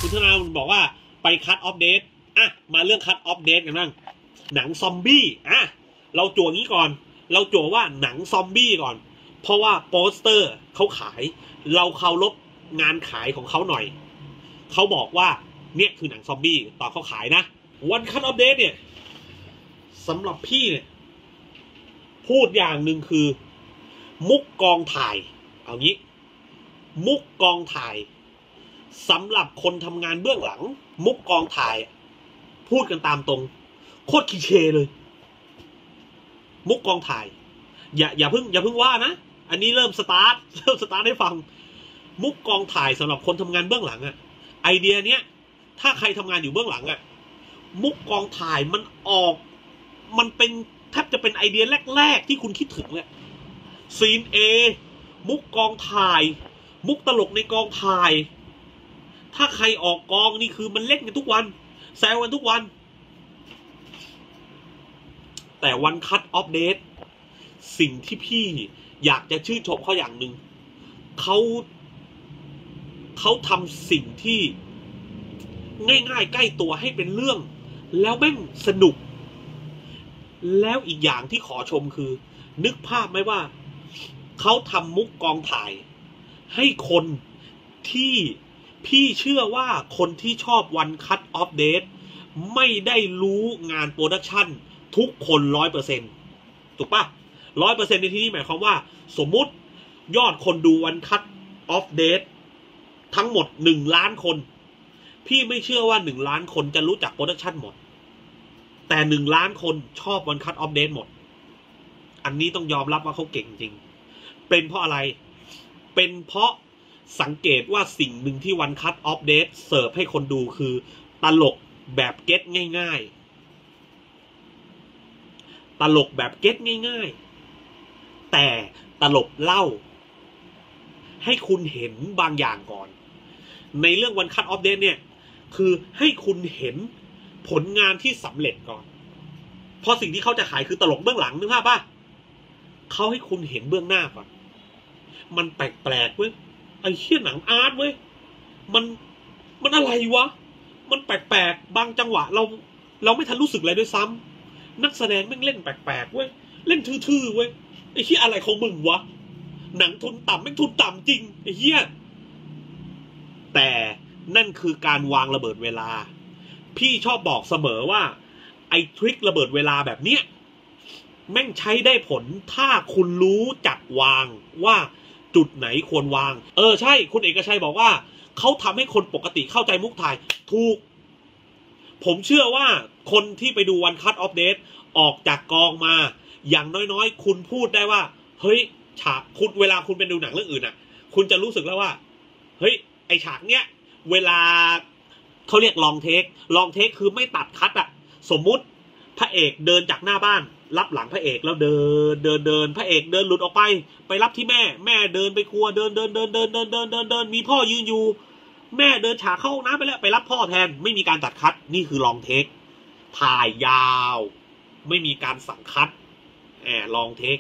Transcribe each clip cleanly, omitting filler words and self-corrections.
คุณธนาบอกว่าไปคัตออฟเดตมาเรื่องคัตออฟเดตกันบ้างหนังซอมบี้เราจั่วงี้ก่อนเราจั่วว่าหนังซอมบี้ก่อนเพราะว่าโปสเตอร์เขาขายเราเคารพงานขายของเขาหน่อยเขาบอกว่าเนี่ยคือหนังซอมบี้ตอนเขาขายนะวันคัตออฟเดตเนี่ยสำหรับพี่เนี่ยพูดอย่างหนึ่งคือมุกกองถ่ายเอางี้มุกกองถ่ายสำหรับคนทำงานเบื้องหลังมุกกองถ่ายพูดกันตามตรงโคตรคลีเช่เลยมุกกองถ่ายอย่าเพิ่งว่านะอันนี้เริ่มสตาร์ทให้ฟังมุกกองถ่ายสำหรับคนทำงานเบื้องหลังไอเดียเนี้ยถ้าใครทำงานอยู่เบื้องหลังมุกกองถ่ายมันเป็นแทบจะเป็นไอเดียแรกๆที่คุณคิดถึงเลยซีนมุกกองถ่ายมุกตลกในกองถ่ายถ้าใครออกกองนี่คือมันเล่นกันทุกวันแซวกันทุกวันแต่วันคัตออฟเดตสิ่งที่พี่อยากจะชื่นชมเขาอย่างหนึ่งเขาทำสิ่งที่ง่ายๆใกล้ตัวให้เป็นเรื่องแล้วแม่งสนุกแล้วอีกอย่างที่ขอชมคือนึกภาพไหมว่าเขาทำมุกกองถ่ายให้คนที่พี่เชื่อว่าคนที่ชอบวันคัตออฟเดตไม่ได้รู้งานโปรดักชั่นทุกคน 100% ถูกปะ 100% ในที่นี้หมายความว่าสมมุติยอดคนดูวันคัตออฟเดตทั้งหมด1 ล้านคนพี่ไม่เชื่อว่า1 ล้านคนจะรู้จักโปรดักชั่นหมดแต่1 ล้านคนชอบวันคัตออฟเดตหมดอันนี้ต้องยอมรับว่าเขาเก่งจริงเป็นเพราะอะไรเป็นเพราะสังเกตว่าสิ่งหนึ่งที่วันคัตออฟเดตเสิร์ฟให้คนดูคือตลกแบบเก็ตง่ายๆตลกแบบเก็ตง่ายๆแต่ตลกเล่าให้คุณเห็นบางอย่างก่อนในเรื่องวันคัตออฟเดตเนี่ยคือให้คุณเห็นผลงานที่สำเร็จก่อนเพราะสิ่งที่เขาจะขายคือตลกเบื้องหลังนึกภาพป่ะเขาให้คุณเห็นเบื้องหน้าก่อนมันแปลกๆเว้ยไอ้เหี้ยหนังอาร์ตเว้ยมันอะไรวะมันแปลกๆบางจังหวะเราไม่ทันรู้สึกอะไรด้วยซ้ำนักแสดงแม่งเล่นแปลกๆเว้ยเล่นทื่อๆเว้ยไอ้เหี้ยอะไรของมึงวะหนังทุนต่ำแม่งทุนต่ำจริงไอ้เหี้ยแต่นั่นคือการวางระเบิดเวลาพี่ชอบบอกเสมอว่าไอ้ทริคระเบิดเวลาแบบเนี้ยแม่งใช้ได้ผลถ้าคุณรู้จักวางว่าจุดไหนควรวางใช่คุณเอกชัยบอกว่าเขาทำให้คนปกติเข้าใจมุกถ่ายถูกผมเชื่อว่าคนที่ไปดูวันคัตออฟเดตออกจากกองมาอย่างน้อยๆคุณพูดได้ว่าเฮ้ยฉากคุณเวลาคุณไปดูหนังเรื่องอื่นคุณจะรู้สึกแล้วว่าเฮ้ยไอฉากเนี้ยเวลาเขาเรียกลองเทคคือไม่ตัดคัตสมมุติพระเอกเดินจากหน้าบ้านรับหลังพระเอกแล้วเดินพระเอกเดินหลุดออกไปรับที่แม่เดินไปครัวเดินมีพ่อยืนอยู่แม่เดินฉากเข้าห้องน้ำไปแล้วไปรับพ่อแทนไม่มีการตัดคัตนี่คือลองเทคถ่ายยาวไม่มีการสั่งคัตลองเทค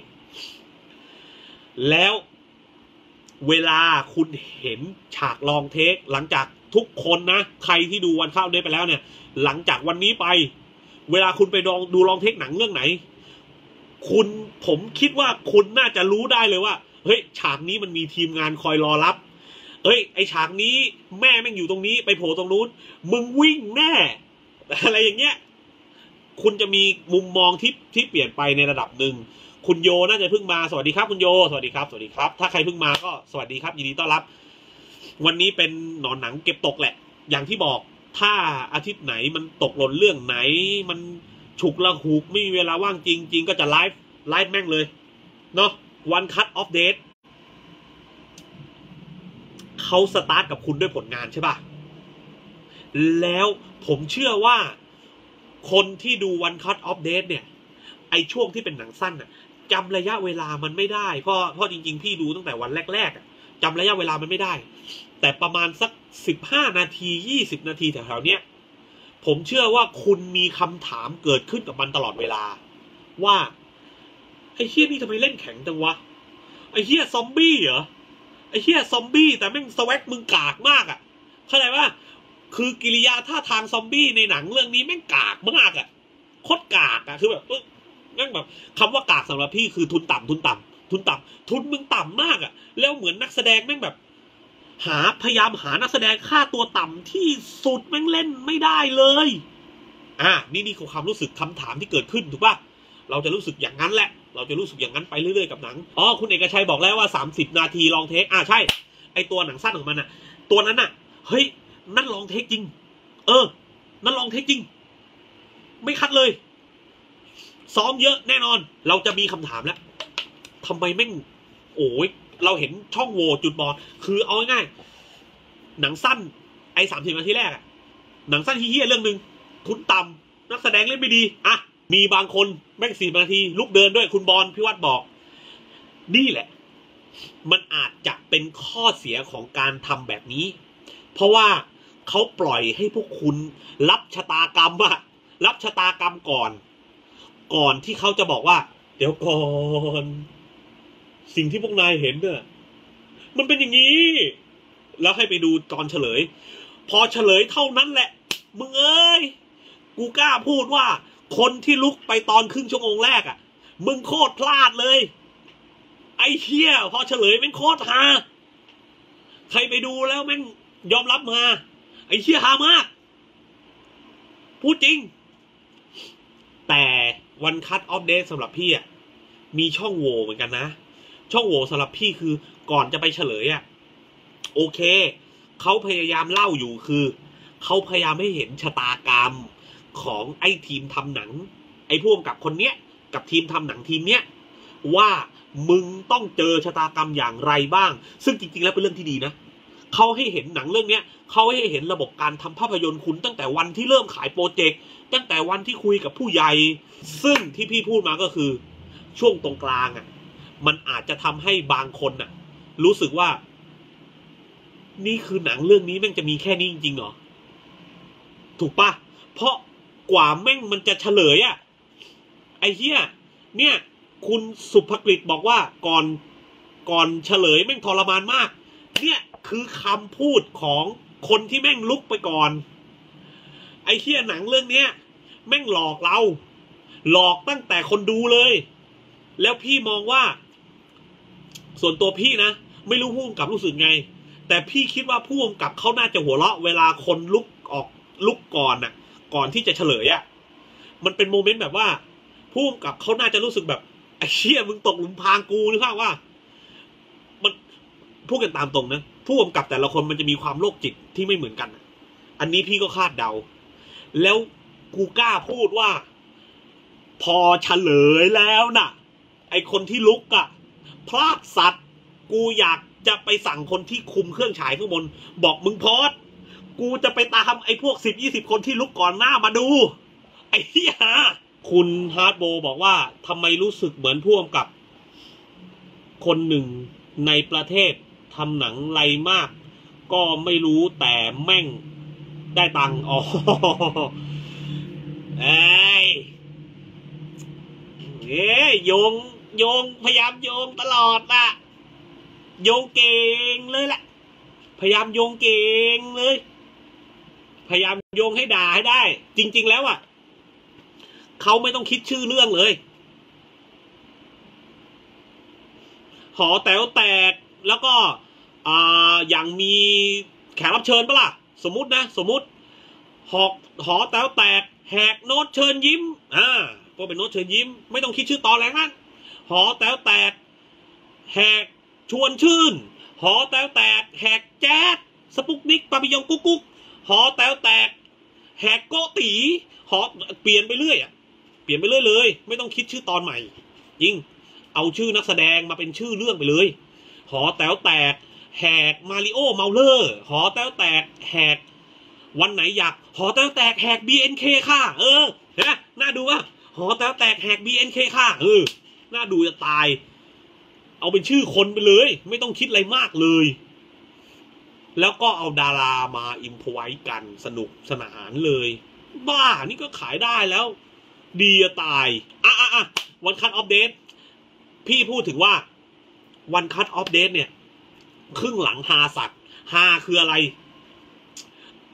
แล้วเวลาคุณเห็นฉากลองเทคหลังจากทุกคนนะใครที่ดูวันเข้าได้ไปแล้วเนี่ยหลังจากวันนี้ไปเวลาคุณไปดูลองเทคหนังเรื่องไหนผมคิดว่าคุณน่าจะรู้ได้เลยว่าเฮ้ยฉากนี้มันมีทีมงานคอยรอรับไอฉากนี้แม่แม่งอยู่ตรงนี้ไปโผล่ตรงนู้นมึงวิ่งแน่อะไรอย่างเงี้ยคุณจะมีมุมมองที่เปลี่ยนไปในระดับหนึ่งคุณโยน่าจะเพิ่งมาสวัสดีครับคุณโยสวัสดีครับถ้าใครเพิ่งมาก็สวัสดีครับยินดีต้อนรับวันนี้เป็นหนอนหนังเก็บตกแหละอย่างที่บอกถ้าอาทิตย์ไหนมันตกหล่นเรื่องไหนมันฉุกละหุกไม่มีเวลาว่างจริงก็จะไลฟ์แม่งเลยเนาะวันคัตออฟเดตเขาสตาร์ทกับคุณด้วยผลงานใช่ป่ะแล้วผมเชื่อว่าคนที่ดูวันคัตออฟเดตเนี่ยไอช่วงที่เป็นหนังสั้นจำระยะเวลามันไม่ได้เพราะจริงๆพี่ดูตั้งแต่วันแรกๆจำระยะเวลามันไม่ได้แต่ประมาณสัก15 นาที20 นาทีแถวๆเนี้ยผมเชื่อว่าคุณมีคำถามเกิดขึ้นกับมันตลอดเวลาว่าไอ้เหี้ยนี่ทำไมเล่นแข็งจังวะไอ้เหี้ยซอมบี้เหรอไอ้เหี้ยซอมบี้แต่แม่งสวักมึงกากมากเข้าใจป่ะคือกิริยาท่าทางซอมบี้ในหนังเรื่องนี้แม่งกากมากอ่ะโคตรกากอ่ะคือแบบแม่งแบบคำว่ากากสำหรับพี่คือทุนต่ำทุนมึงต่ำมากอ่ะแล้วเหมือนนักแสดงแม่งแบบพยายามหานักแสดงค่าตัวต่ำที่สุดแม่งเล่นไม่ได้เลยนี่คือความรู้สึกคำถามที่เกิดขึ้นถูกป่ะเราจะรู้สึกอย่างนั้นแหละเราจะรู้สึกอย่างนั้นไปเรื่อยๆกับหนังคุณเอกชัยบอกแล้วว่า30 นาทีลองเทคใช่ไอตัวหนังสั้นของมันตัวนั้นเฮ้ยนั่นลองเทคจริงนั่นลองเทคจริงไม่คัดเลยซ้อมเยอะแน่นอนเราจะมีคำถามแล้วทำไมแม่งเราเห็นช่องโหว่จุดบอดคือเอาง่ายๆหนังสั้น30 นาทีแรกหนังสั้นเฮี้ยเรื่องนึงทุนต่ำนักแสดงเล่นไม่ดีมีบางคนแม่ง40 นาทีลุกเดินด้วยคุณบอลพิวัตรบอกนี่แหละมันอาจจะเป็นข้อเสียของการทำแบบนี้เพราะว่าเขาปล่อยให้พวกคุณรับชะตากรรมก่อนที่เขาจะบอกว่าเดี๋ยวก่อนสิ่งที่พวกนายเห็นเนี่ยมันเป็นอย่างนี้แล้วให้ไปดูตอนเฉลยพอเฉลยเท่านั้นแหละมึงกูกล้าพูดว่าคนที่ลุกไปตอนครึ่งชั่วโมงแรกมึงโคตรพลาดเลยไอ้เหี้ยพอเฉลยแม่งโคตรฮาใครไปดูแล้วแม่งยอมรับมาไอ้เหี้ยฮามากพูดจริงแต่วันคัทออฟเดย์สำหรับพี่มีช่องโหว่เหมือนกันนะช่องโหว่สำหรับพี่คือก่อนจะไปเฉลยโอเคเขาพยายามเล่าอยู่คือเขาพยายามให้เห็นชะตากรรมของไอ้ทีมทำหนังไอ้พวกกับคนเนี้ยกับทีมทำหนังทีมเนี้ยว่ามึงต้องเจอชะตากรรมอย่างไรบ้างซึ่งจริงๆแล้วเป็นเรื่องที่ดีนะเขาให้เห็นหนังเรื่องนี้เขาให้เห็นระบบการทำภาพยนตร์คุณตั้งแต่วันที่เริ่มขายโปรเจกต์ตั้งแต่วันที่คุยกับผู้ใหญ่ซึ่งที่พี่พูดมาก็คือช่วงตรงกลางมันอาจจะทำให้บางคนรู้สึกว่านี่คือหนังเรื่องนี้แม่งจะมีแค่นี้จริงๆเหรอถูกปะเพราะกว่าแม่งมันจะเฉลยไอ้เหี้ยเนี่ยคุณสุภกฤษบอกว่าก่อนเฉลยแม่งทรมานมากเนี่ยคือคำพูดของคนที่แม่งลุกไปก่อนไอ้เหี้ยหนังเรื่องนี้แม่งหลอกเราหลอกตั้งแต่คนดูเลยแล้วพี่มองว่าส่วนตัวพี่นะไม่รู้ผู้กำกับรู้สึกไงแต่พี่คิดว่าผู้กำกับเขาน่าจะหัวเราะเวลาคนลุกก่อนก่อนที่จะเฉลยมันเป็นโมเมนต์แบบว่าผู้กำกับเขาน่าจะรู้สึกแบบไอ้เชี่ยมึงตกหลุมพรางกูหรือเปล่าว่ามันพูดกันตามตรงนะผู้กำกับแต่ละคนมันจะมีความโรคจิตที่ไม่เหมือนกันอันนี้พี่ก็คาดเดาแล้วกูกล้าพูดว่าพอเฉลยแล้วไอคนที่ลุกพลาดสัตว์กูอยากจะไปสั่งคนที่คุมเครื่องฉายข้างบนบอกมึงพอดกูจะไปตามไอพวก10-20 คนที่ลุกก่อนหน้ามาดูไอ้เหี้ยคุณฮาร์ดโบบอกว่าทำไมรู้สึกเหมือนผู้กำกับคนหนึ่งในประเทศทำหนังไรมากก็ไม่รู้แต่แม่งได้ตังค์โยงพยายามโยงตลอดโยงเก่งเลยแหละพยายามโยงเก่งเลยพยายามโยงให้ด่าให้ได้จริงๆแล้วเขาไม่ต้องคิดชื่อเรื่องเลยหอแต๋วแตกแล้วก็อย่างมีแขกรับเชิญปะล่ะสมมุติหอแต๋วแตกแหกโน้ตเชิญยิ้มก็เป็นโน้ตเชิญยิ้มไม่ต้องคิดชื่อตอนแรงนั้นหอแต๋วแตกแหกชวนชื่นหอแต๋วแตกแหกแจ๊ดสปุกนิกปาปิยองกุ๊กกุ๊กหอแต๋วแตกแหกโกตีเปลี่ยนไปเรื่อยเลยไม่ต้องคิดชื่อตอนใหม่ยิ่งเอาชื่อนักแสดงมาเป็นชื่อเรื่องไปเลยหอแต๋วแตกแหกมาริโอเมาเลอร์หอแต๋วแตกแหกวันไหนอยากหอแต๋วแตกแหก BNK ค่ะนะน่าดูว่าหอแต๋วแตกแหก BNK ค่ะน่าดูจะตายเอาเป็นชื่อคนไปเลยไม่ต้องคิดอะไรมากเลยแล้วก็เอาดารามาอิมพอไว้กันสนุกสนานเลยบ้านี่ก็ขายได้แล้วดีจะตายวันคัทออฟเดตพี่พูดถึงว่าวันคัทออฟเดตเนี่ยครึ่งหลังฮาสัตว์ฮาคืออะไร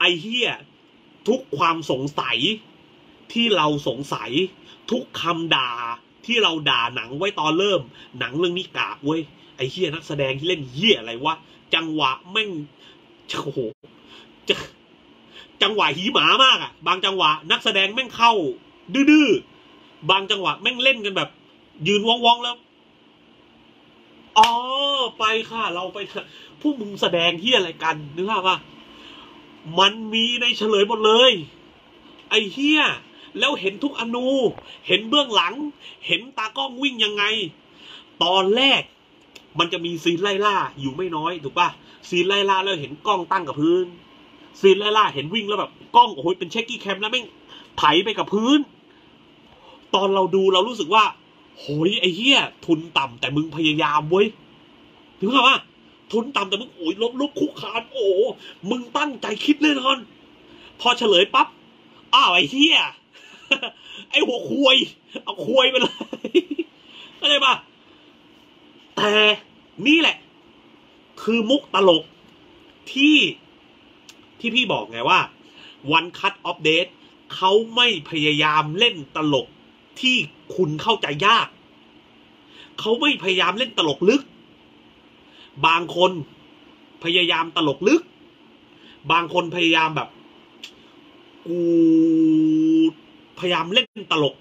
ไอ้เหี้ยทุกความสงสัยที่เราสงสัยทุกคำด่าที่เราด่าหนังไว้ตอนเริ่มหนังเรื่องนี้กากเว้ยไอ้เหี้ยนักแสดงที่เล่นเหี้ยอะไรวะจังหวะแม่งโอ้โหจังหวะหีหมามากอ่ะบางจังหวะนักแสดงแม่งเข้าดื้อบางจังหวะแม่งเล่นกันแบบยืนว่องๆแล้วอ๋อไปค่ะเราไปพวกมึงแสดงเหี้ยอะไรกันนึกภาพว่ามันมีในเฉลยหมดเลยไอ้เหี้ยแล้วเห็นทุกอนูเห็นเบื้องหลังเห็นตากล้องวิ่งยังไงตอนแรกมันจะมีซีนไล่ล่าอยู่ไม่น้อยถูกป่ะซีนไล่ล่าแล้วเห็นกล้องตั้งกับพื้นซีนไล่ล่าเห็นวิ่งแล้วแบบกล้องโอ้โหเป็นเช็คกี้แคมแล้วแม่งไถไปกับพื้นตอนเราดูเรารู้สึกว่าโหยไอ้เหี้ยทุนต่ำแต่มึงพยายามเว้ยถึงกับว่าทุนต่ำแต่มึงโอ้ยลบคุกคานโอ้มึงตั้งใจคิดแน่นอนพอเฉลยปั๊บอ้าวไอ้เหี้ยไอ้หัวควยเอาควยไปเลยอะไรป่ะแต่นี่แหละคือมุกตลกที่พี่บอกไงว่า One Cut of Death เขาไม่พยายามเล่นตลกที่คุณเข้าใจยากเขาไม่พยายามเล่นตลกลึกบางคนพยายามตลกลึกบางคนพยายามแบบกูพยายามเล่นตลก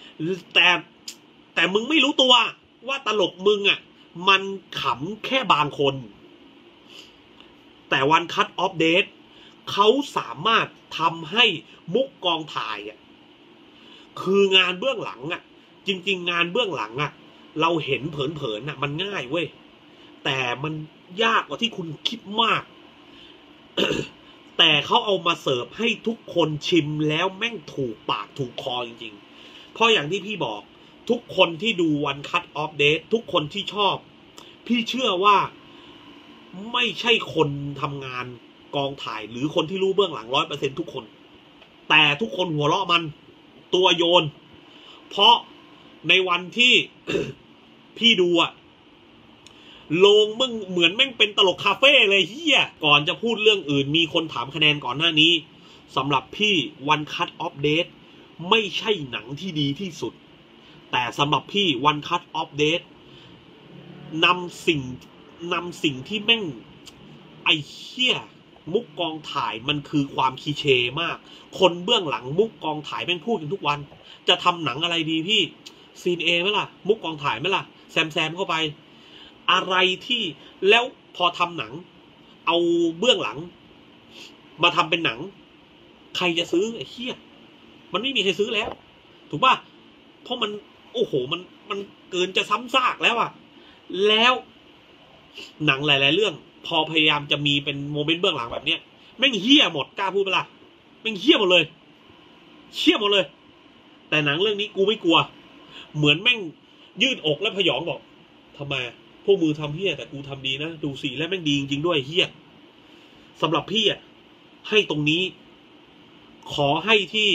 แต่มึงไม่รู้ตัวว่าตลกมึงอ่ะมันขำแค่บางคนแต่ One Cut of Death เขาสามารถทำให้มุกกองถ่ายอ่ะคืองานเบื้องหลังอ่ะจริงๆงานเบื้องหลังอ่ะเราเห็นเผินๆอ่ะมันง่ายเว้ยแต่มันยากกว่าที่คุณคิดมาก แต่เขาเอามาเสิร์ฟให้ทุกคนชิมแล้วแม่งถูกปากถูกคอจริงๆเพราะอย่างที่พี่บอกทุกคนที่ดู One Cut of Death ทุกคนที่ชอบพี่เชื่อว่าไม่ใช่คนทำงานกองถ่ายหรือคนที่รู้เบื้องหลัง 100% ทุกคนแต่ทุกคนหัวเราะมันตัวโยนเพราะในวันที่ พี่ดูอะโรงมึงเหมือนแม่งเป็นตลกคาเฟ่เลยเฮียก่อนจะพูดเรื่องอื่นมีคนถามคะแนนก่อนหน้านี้สำหรับพี่ One Cut of Death ไม่ใช่หนังที่ดีที่สุดแต่สำหรับพี่ One Cut of Death นำสิ่งที่แม่งไอ้เหี้ยมุกกองถ่ายมันคือความคีเชมากคนเบื้องหลังมุกกองถ่ายแม่งพูดกันทุกวันจะทำหนังอะไรดีพี่ซีนเอไหมล่ะมุกกองถ่ายไหมล่ะแซมเข้าไปอะไรที่แล้วพอทำหนังเอาเบื้องหลังมาทำเป็นหนังใครจะซื้อไอ้เหี้ยมันไม่มีใครซื้อแล้วถูกป่ะเพราะมันโอ้โหมันเกินจะซ้ำซากแล้วอะแล้วหนังหลายๆเรื่องพอพยายามจะมีเป็นโมเมนต์เบื้องหลังแบบเนี้ยแม่งเหี้ยหมดกล้าพูดไปละแม่งเหี้ยหมดเลยเหี้ยหมดเลยแต่หนังเรื่องนี้กูไม่กลัวเหมือนแม่งยืดอกแล้วพยองบอกทำไมพวกมือทำเหี้ยแต่กูทำดีนะดูสิแล้วแม่งดีจริงๆด้วยเหี้ยสำหรับพี่อ่ะให้ตรงนี้ขอให้ที่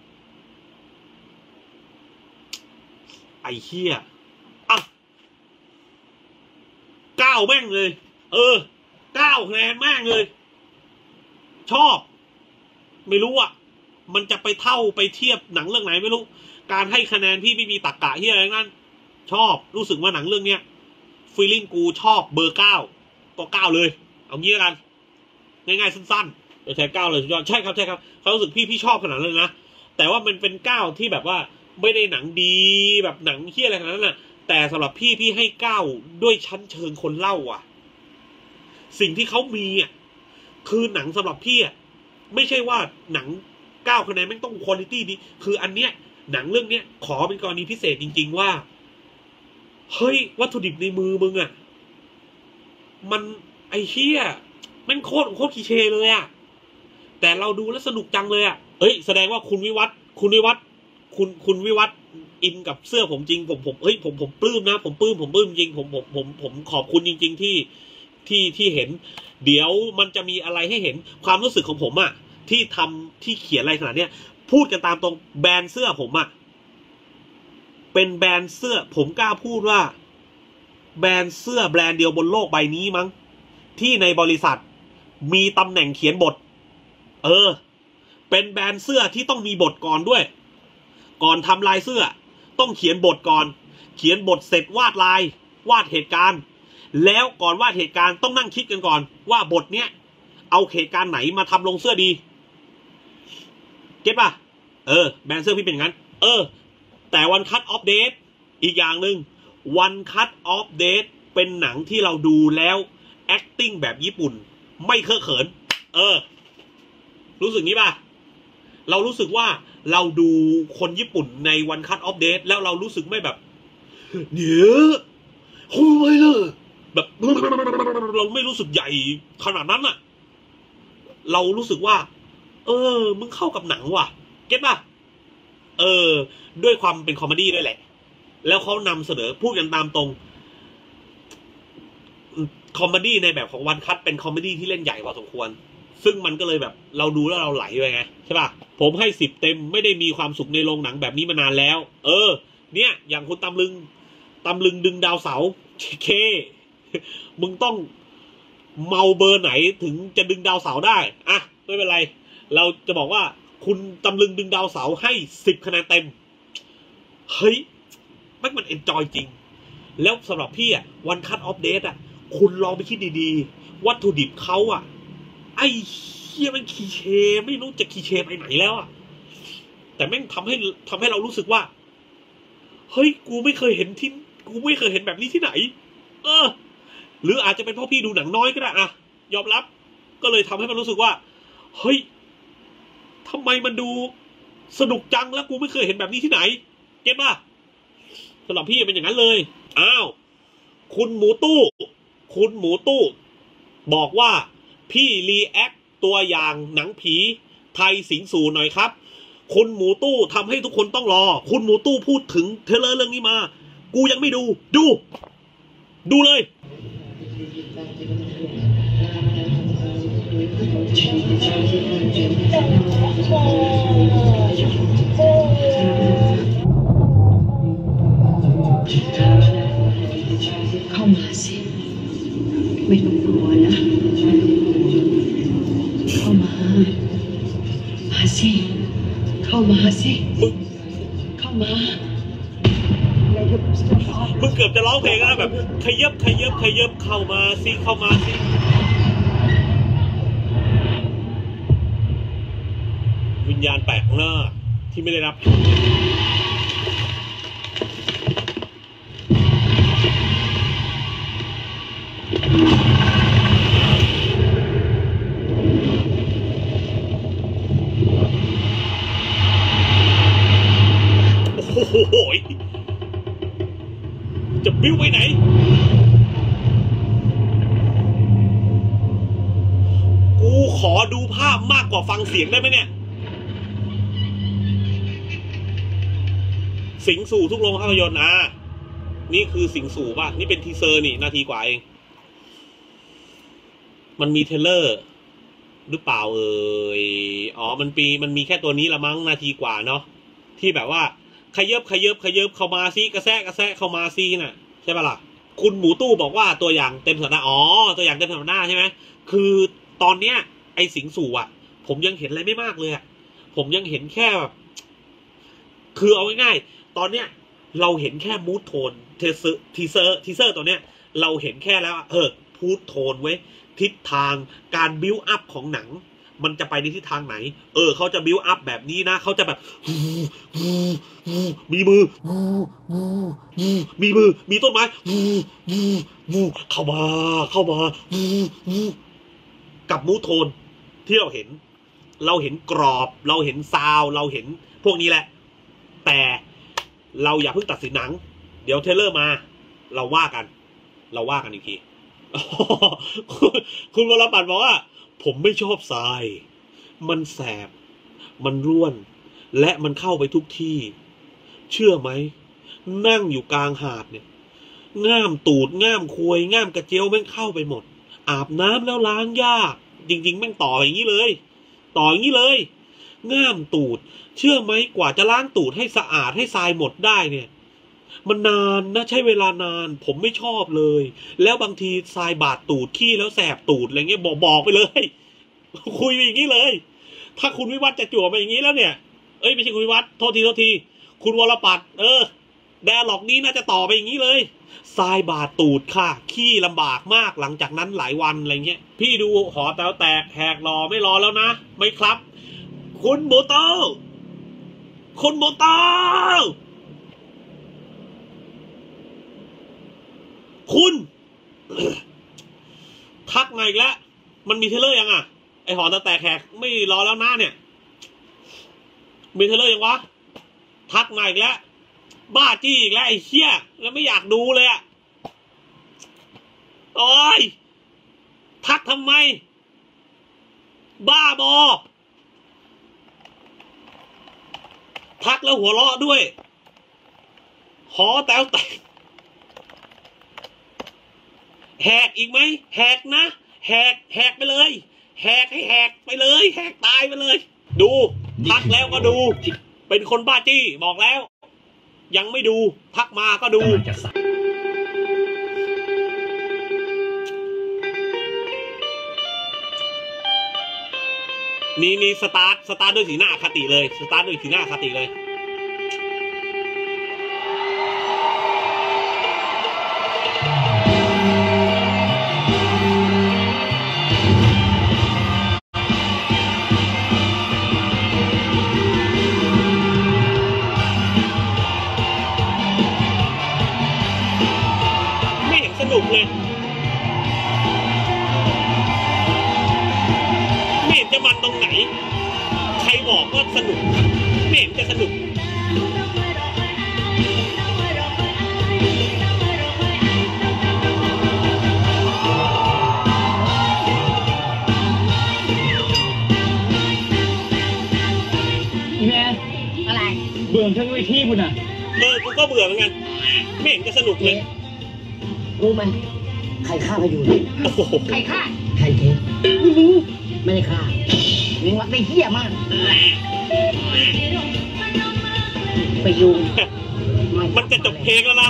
ไอ้เหี้ยอ่ะ9แม่งเลย9คะแนนแม่งเลยชอบไม่รู้อ่ะมันจะไปเท่าไปเทียบหนังเรื่องไหนไม่รู้การให้คะแนนพี่ไม่มีตรรกะเหี้ยอะไรนั้นชอบรู้สึกว่าหนังเรื่องเนี้ยฟีลลิ่งกูชอบเบอร์9ก็9เลยเอางี้กันง่ายๆสั้นๆจะใช้9เลยสุดยอดใช่ครับเขารู้สึกพี่ชอบขนาดนั้นนะแต่ว่ามันเป็น9ที่แบบว่าไม่ได้หนังดีแบบหนังเหี้ยอะไรขนาดนั้นน่ะแต่สำหรับพี่ให้9ด้วยชั้นเชิงคนเล่าอ่ะสิ่งที่เขามีอ่ะคือหนังสำหรับพี่อ่ะไม่ใช่ว่าหนัง9คะแนนแม่งต้องคุณภาพดีคืออันเนี้ยหนังเรื่องเนี้ยขอเป็นกรณีพิเศษจริงๆว่าเฮ้ยวัตถุดิบในมือมึงอ่ะมันไอ้เหี้ยแม่งโคตรคลีเช่เลยอ่ะแต่เราดูแล้วสนุกจังเลยอ่ะเอ้ยแสดงว่าคุณวิวัฒน์อินกับเสื้อผมจริงผมปลื้มนะผมปลื้มจริงผมขอบคุณจริงๆที่เห็นเดี๋ยวมันจะมีอะไรให้เห็นความรู้สึกของผมอ่ะที่เขียนอะไรขนาดเนี้ยพูดกันตามตรงแบรนด์เสื้อผมอ่ะเป็นแบรนด์เสื้อผมกล้าพูดว่าแบรนด์เสื้อแบรนด์เดียวบนโลกใบนี้มั้งที่ในบริษัทมีตำแหน่งเขียนบทเป็นแบรนด์เสื้อที่ต้องมีบทก่อนด้วยก่อนทำลายเสื้อต้องเขียนบทก่อนเขียนบทเสร็จวาดลายวาดเหตุการณ์แล้วก่อนวาดเหตุการณ์ต้องนั่งคิดกันก่อนว่าบทเนี้ยเอาเหตุการณ์ไหนมาทำลงเสื้อดีเก็ตป่ะแบรนด์เสื้อพี่เป็นอย่างนั้นแต่วันคัทออฟเดทอีกอย่างหนึ่งวันคัทออฟเดทเป็นหนังที่เราดูแล้ว acting แบบญี่ปุ่นไม่เคอะเขินรู้สึกนี้ป่ะเรารู้สึกว่าเราดูคนญี่ปุ่นในวันคัทออฟเดทแล้วเรารู้สึกไม่แบบเนี่ยโอ้ยเลยแบบเราไม่รู้สึกใหญ่ขนาดนั้นอะเรารู้สึกว่ามึงเข้ากับหนังว่ะเก็ตป่ะด้วยความเป็นคอมเมดี้ด้วยแหละแล้วเขานำเสนอพูดกันตามตรงคอมเมดี้ในแบบของวันคัทเป็นคอมเมดี้ที่เล่นใหญ่พอสมควรซึ่งมันก็เลยแบบเราดูแล้วเราไหลไปไงใช่ป่ะผมให้10 เต็มไม่ได้มีความสุขในโรงหนังแบบนี้มานานแล้วเนี่ยอย่างคุณตำลึงดึงดาวเสาเคมึงต้องเมาเบอร์ไหนถึงจะดึงดาวเสาได้อ่ะไม่เป็นไรเราจะบอกว่าคุณตำลึงดึงดาวเสาให้10 คะแนนเต็มเฮ้ยมันเอนจอยจริงแล้วสำหรับพี่อ่ะวันคัทออฟเดทอ่ะคุณลองไปคิดดีๆวัตถุดิบเขาอ่ะไอ้เหี้ยมันคีเชไม่รู้จะคีเชไปไหนแล้วอ่ะแต่แม่งทำให้เรารู้สึกว่าเฮ้ยกูไม่เคยเห็นแบบนี้ที่ไหนหรืออาจจะเป็นเพราะพี่ดูหนังน้อยก็ได้อะยอมรับก็เลยทำให้มันรู้สึกว่าเฮ้ยทำไมมันดูสนุกจังแล้วกูไม่เคยเห็นแบบนี้ที่ไหนเก็ตป่ะสำหรับพี่เป็นอย่างนั้นเลยอ้าวคุณหมูตู้บอกว่าพี่รีแอคตัวอย่างหนังผีไทยสิงสู่หน่อยครับคุณหมูตู้ทำให้ทุกคนต้องรอคุณหมูตู้พูดถึงเทเลอร์เรื่องนี้มากูยังไม่ดูเลยเข้ามาสิไม่ต้องกลัวนะเข้ามาสิเข้ามามึงเกือบจะร้องเพลงแล้วแบบขยับเข้ามาสิวิญญาณแปลกหน้าที่ไม่ได้รับโอ้โหจะบิ้วไปไหนกูขอดูภาพมากกว่าฟังเสียงได้ไหมเนี่ยสิงสู่ทุกโรงภาพยนตร์นี่คือสิงสู่ป่ะนี่เป็นทีเซอร์นี่นาทีกว่าเองมันมีเทเลอร์หรือเปล่ามันมีแค่ตัวนี้ละมั้งนาทีกว่าเนาะที่แบบว่าขยับเข้ามาซิกระแซะเข้ามาซิน่ะใช่ป่ะล่ะคุณหมูตู้บอกว่าตัวอย่างเต็มสัปดาห์ตัวอย่างเต็มสัปดาห์ใช่ไหมคือตอนเนี้ยไอสิงสู่อ่ะผมยังเห็นอะไรไม่มากเลยอ่ะผมยังเห็นแค่แบบคือเอาง่ายๆตอนเนี้ยเราเห็นแค่มูดโทนทีเซอร์ตัวเนี้ยเราเห็นแค่แล้วพูดโทนไว้ทิศทางการบิวอัพของหนังมันจะไปในทิศทางไหนเขาจะบิวอัพแบบนี้นะเขาจะแบบมีมือมีต้นไม้เข้ามากับมูโทนที่เราเห็นกรอบเราเห็นซาวเราเห็นพวกนี้แหละแต่เราอย่าเพิ่งตัดสินหนังเดี๋ยวเทเลอร์มาเราว่ากันอีกทีคุณวรปัตรบอกว่าผมไม่ชอบทรายมันแสบมันร่วนและมันเข้าไปทุกที่เชื่อไหมนั่งอยู่กลางหาดเนี่ยง่ามตูดง่ามควยง่ามกระเจียวแม่งเข้าไปหมดอาบน้ำแล้วล้างยากจริงๆแม่งต่ออย่างนี้เลยง่ามตูดเชื่อไหมกว่าจะล้างตูดให้สะอาดให้ทรายหมดได้เนี่ยมันนานนะใช้เวลานานผมไม่ชอบเลยแล้วบางทีทรายบาดตูดขี้แล้วแสบตูดอะไรเงี้ยบอกไปเลยคุยอย่างนี้เลยถ้าคุณวิวัฒน์จะจั่วมาอย่างนี้แล้วเนี่ยเอ้ยไม่ใช่คุณวิวัฒน์โทษทีคุณวรปัตรแดร์ล็อกนี้น่าจะต่อไปอย่างนี้เลยทรายบาดตูดค่ะขี้ลำบากมากหลังจากนั้นหลายวันอะไรเงี้ยพี่ดูหอแต๋วแตกแหกรอไม่รอแล้วนะไม่ครับคุณโมโตคุณ ทักมาอีกแล้วมันมีเทเลอร์ยังอ่ะไอหอแต๋วแตกแหกไม่รอแล้วนะเนี่ยมีเทเลอร์ยังวะทักมาอีกแล้วบ้าจี้อีกแล้วไอ้เหี้ยแล้วไม่อยากดูเลยอ่ะโอ้ยทักทำไมบ้าบอทักแล้วหัวเราะด้วยหอแต๋วแตกแหกอีกไหมแหกนะแหกไปเลยแหกให้แหกไปเลยแหกตายไปเลยดูทักแล้วก็ดูเป็นคนบ้าจี้บอกแล้วยังไม่ดูทักมาก็ดูนี่สตาร์ทด้วยสีหน้าคติเลยสตาร์ทด้วยสีหน้าคติเลยไม่เห็นสนุกเลยไม่เห็นจะมันตรงไหนใครบอกว่าสนุกไม่เห็นจะสนุกแม่อะไรเบื่อทั้งวิธีคุณอ่ะกูก็เบื่อเหมือนกันไม่เห็นจะสนุกเลยรู้ไหมใครฆ่าพยูนใครฆ่าใครเทไม่รู้ไม่ได้ฆ่าเลี้ยงวัดได้เหี้ยมากพยูนมันจะจบเพลงแล้วนะ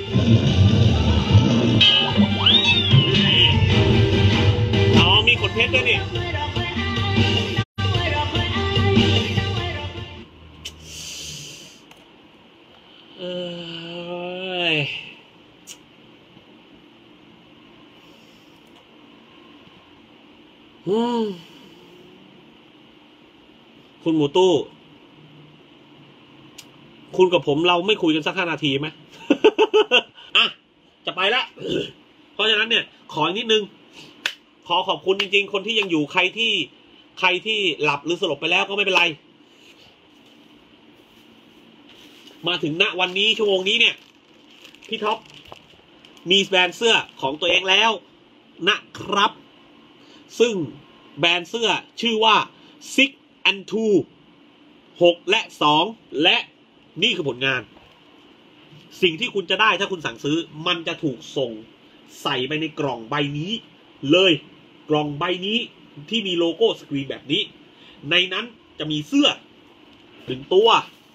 อ๋อมีขนเพชรด้วยนี่คุณหมูตู้คุณกับผมเราไม่คุยกันสัก5 นาทีไหม อ่ะจะไปละเพราะฉะนั้นเนี่ยขออีกนิดนึงขอขอบคุณจริงๆคนที่ยังอยู่ใครที่หลับหรือสลบไปแล้วก็ไม่เป็นไรมาถึงณวันนี้ชั่วโมงนี้เนี่ยพี่ท็อปมีแบรนด์เสื้อของตัวเองแล้วนะครับซึ่งแบรนด์เสื้อชื่อว่า Six and Two 6 และ 2และนี่คือผลงานสิ่งที่คุณจะได้ถ้าคุณสั่งซื้อมันจะถูกส่งใส่ไปในกล่องใบนี้เลยกล่องใบนี้ที่มีโลโก้สกรีนแบบนี้ในนั้นจะมีเสื้อ1 ตัว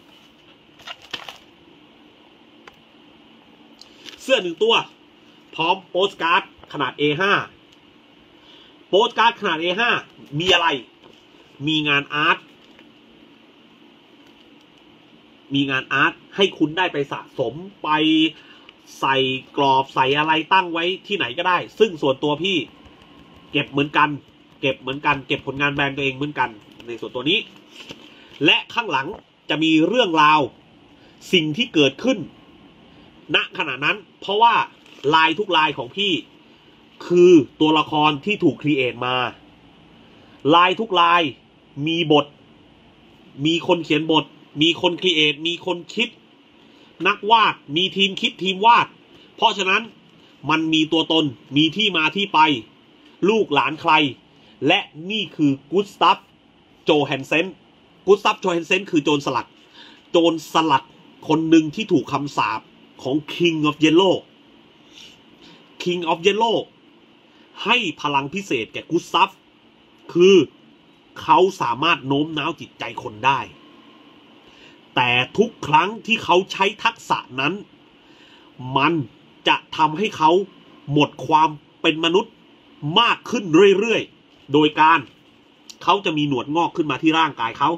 เสื้อ1 ตัวพร้อมโปสการ์ดขนาด A5 โปสการ์ดขนาด A5 มีอะไรมีงานอาร์ตให้คุณได้ไปสะสมไปใส่กรอบใส่อะไรตั้งไว้ที่ไหนก็ได้ซึ่งส่วนตัวพี่เก็บเหมือนกันเก็บผลงานแบรนด์ตัวเองเหมือนกันในส่วนตัวนี้และข้างหลังจะมีเรื่องราวสิ่งที่เกิดขึ้นณขณะนั้นเพราะว่าลายทุกลายของพี่คือตัวละครที่ถูกครีเอทมาลายทุกลายมีบทมีคนเขียนบทมีคนครีเอทมีคนคิดนักวาดมีทีมคิดทีมวาดเพราะฉะนั้นมันมีตัวตนมีที่มาที่ไปลูกหลานใครและนี่คือกุสตัฟโจแฮนเซนคือโจรสลัดคนหนึ่งที่ถูกคำสาปของ King of Yellow ให้พลังพิเศษแก่กุสตัฟคือเขาสามารถโน้มน้าวจิตใจคนได้แต่ทุกครั้งที่เขาใช้ทักษะนั้นมันจะทำให้เขาหมดความเป็นมนุษย์มากขึ้นเรื่อยๆโดยการเขาจะมีหนวดงอกขึ้นมาที่ร่างกายเขา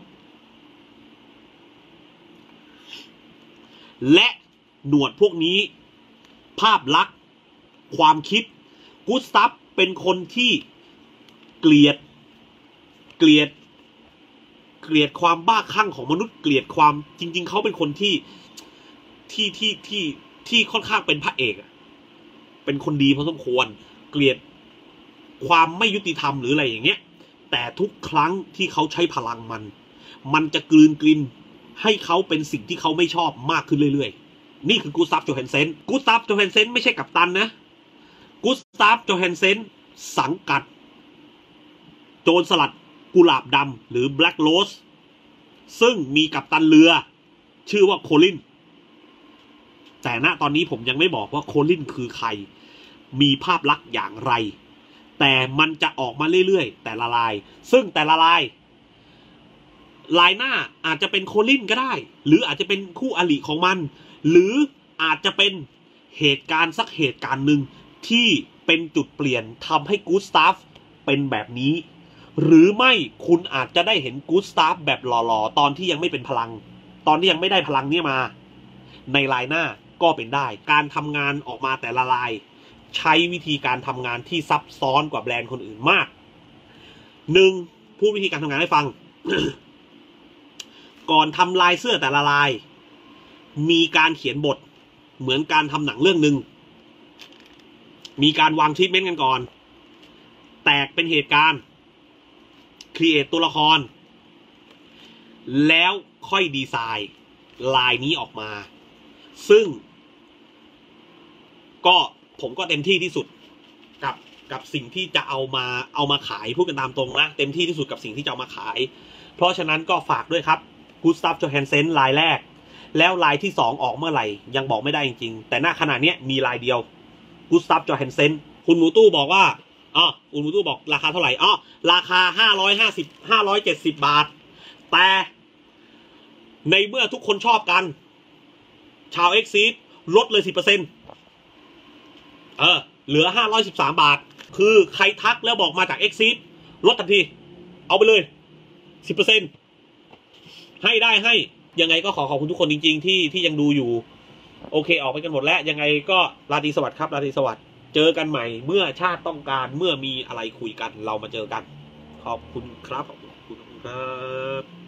และหนวดพวกนี้ภาพลักษณ์ความคิดกูสตัฟเป็นคนที่เกลียดความบ้าคลั่งของมนุษย์เกลียดความจริงๆเขาเป็นคนที่ค่อนข้างเป็นพระเอกเป็นคนดีพอสมควรเกลียดความไม่ยุติธรรมหรืออะไรอย่างเงี้ยแต่ทุกครั้งที่เขาใช้พลังมันจะกลืนกินให้เขาเป็นสิ่งที่เขาไม่ชอบมากขึ้นเรื่อยๆนี่คือกูสตัฟ โจแฮนเซนกูสตัฟ โจแฮนเซนไม่ใช่กัปตันนะกูสตัฟ โจแฮนเซนสังกัดโจรสลัดกุหลาบดำหรือ Black Rose ซึ่งมีกัปตันเรือชื่อว่าโคลินแต่ณตอนนี้ผมยังไม่บอกว่าโคลินคือใครมีภาพลักษณ์อย่างไรแต่มันจะออกมาเรื่อยๆแต่ละลายซึ่งแต่ละลายหน้าอาจจะเป็นโคลินก็ได้หรืออาจจะเป็นคู่อริของมันหรืออาจจะเป็นเหตุการณ์สักเหตุการณ์หนึ่งที่เป็นจุดเปลี่ยนทำให้กูสตัฟเป็นแบบนี้หรือไม่คุณอาจจะได้เห็นกูสตัฟแบบหล่อๆตอนที่ยังไม่เป็นพลังตอนที่ยังไม่ได้พลังนี้มาในลายหน้าก็เป็นได้การทำงานออกมาแต่ละลายใช้วิธีการทำงานที่ซับซ้อนกว่าแบรนด์คนอื่นมากพูดวิธีการทำงานให้ฟัง ก่อนทำลายเสื้อแต่ละลายมีการเขียนบทเหมือนการทำหนังเรื่องหนึ่งมีการวางทรีทเมนต์กันก่อนแตกเป็นเหตุการณ์ครีเอทตัวละครแล้วค่อยดีไซน์ลายนี้ออกมาซึ่งก็ผมก็เต็มที่ที่สุดกับสิ่งที่จะเอามาขายพูดกันตามตรงนะเต็มที่ที่สุดกับสิ่งที่จะเอามาขายเพราะฉะนั้นก็ฝากด้วยครับกูสตัฟ โจแฮนเซนลายแรกแล้วลายที่2ออกเมื่อไหร่ยังบอกไม่ได้จริงๆแต่ณขณะนี้มีลายเดียวกูสตัฟ โจแฮนเซนคุณหมูตู้บอกว่าคุณหมูตู้บอกราคาเท่าไหร่ราคา570 บาทแต่ในเมื่อทุกคนชอบกันชาว Exceed ลดเลย 10%เหลือ513 บาทคือใครทักแล้วบอกมาจาก Exceed ลดทันทีเอาไปเลย 10% ให้ได้ให้ยังไงก็ขอบคุณทุกคนจริงๆที่ยังดูอยู่โอเคออกไปกันหมดแล้วยังไงก็ราตรีสวัสดิ์ครับราตรีสวัสดิ์เจอกันใหม่เมื่อชาติต้องการเมื่อมีอะไรคุยกันเรามาเจอกันขอบคุณครับขอบคุณครับ